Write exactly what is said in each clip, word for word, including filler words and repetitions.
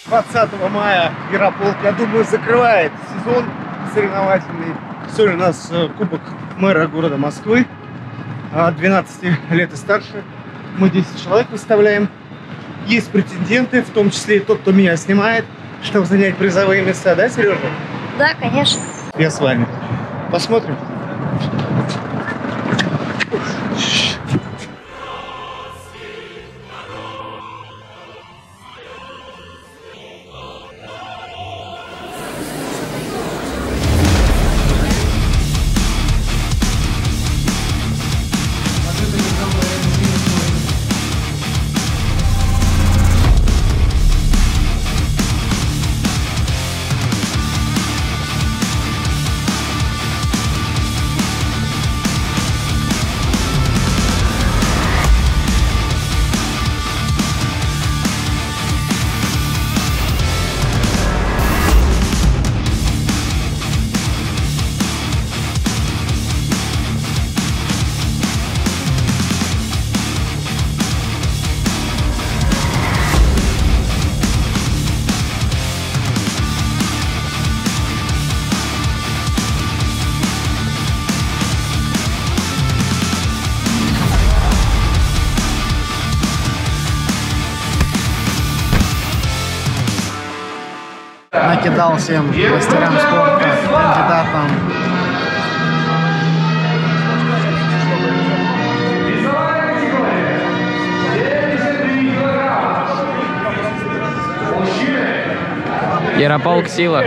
двадцатого мая Ярополк, я думаю, закрывает сезон соревновательный. Сегодня у нас кубок мэра города Москвы, двенадцати лет и старше. Мы десять человек выставляем. Есть претенденты, в том числе и тот, кто меня снимает, чтобы занять призовые места, да, Сережа? Да, конечно. Я с вами. Посмотрим. Накидал всем мастерам спорта, кандидатам. Ярополк сила.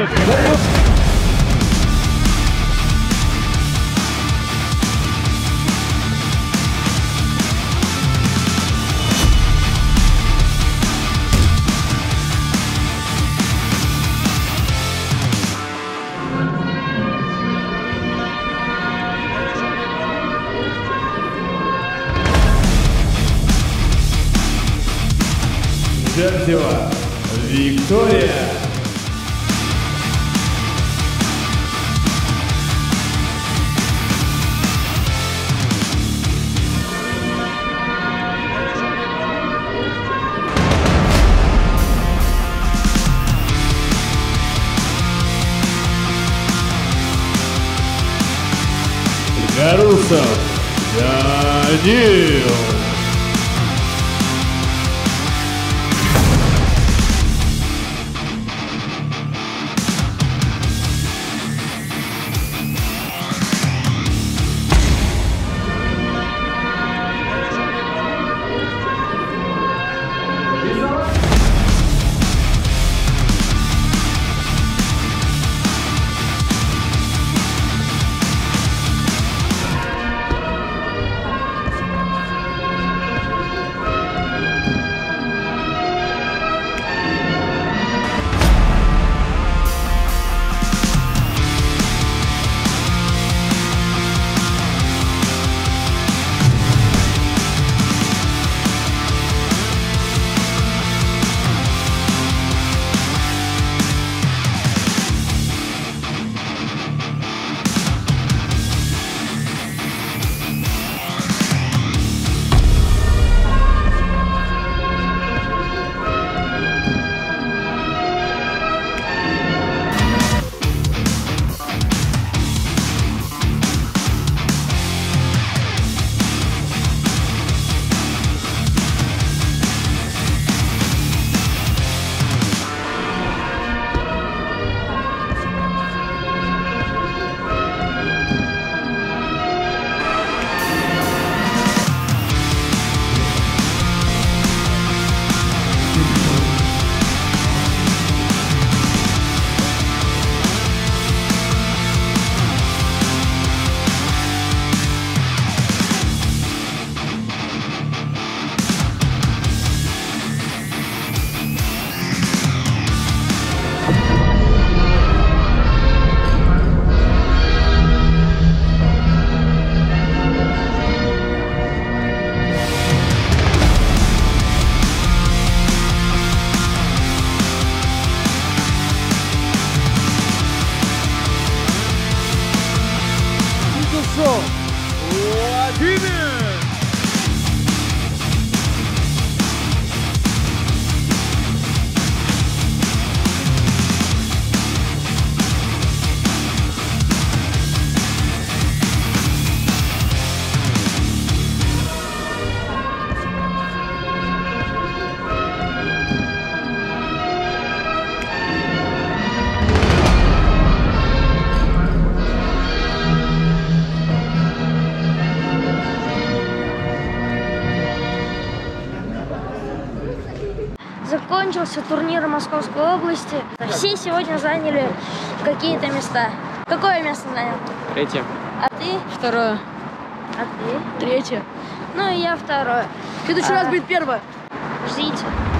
Дерзева Виктория. Гарусов Данил. закончился турнир Московской области. Все сегодня заняли какие-то места. Какое место занял? Третье. А ты? Второе. А ты? Третье. Ну и я второе. В следующий А. раз будет первое. Ждите.